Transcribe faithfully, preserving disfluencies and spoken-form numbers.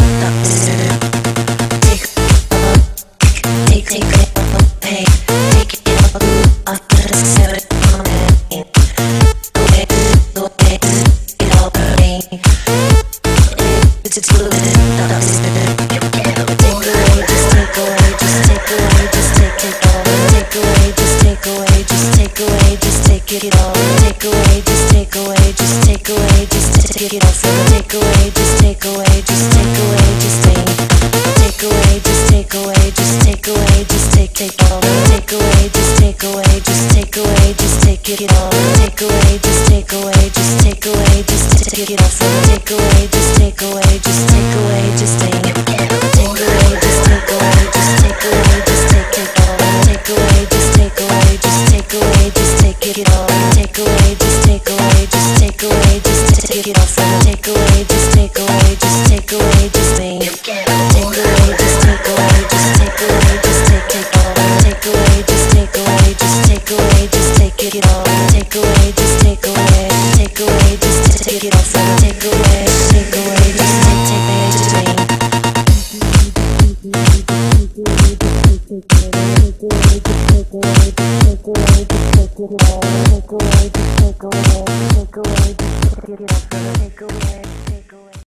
Take it all, take away, just take away, just take away, just take it off. Take away, just take away, just take away, just take. Take away, just take away, just take away, just take take all. Take away, just take away, just take away, just take it all. Take away, just take away, just take away, just take it off. Take away, just take away, just take away, just take. Take away, just take away, just take away, just take take all. Take away, just take away, just take away, just take it all. Take away, just take away, just take away, just take it off. Take away, just take away, just take away, just take. Take away, just take away, just take away, just take take all. Take away, just take away, just take away, just take it all. Take away, just take away, take away, just take it off. Take away, take away, just take take away, just take. Take away, take away, take away, take away, take away, take away, take away.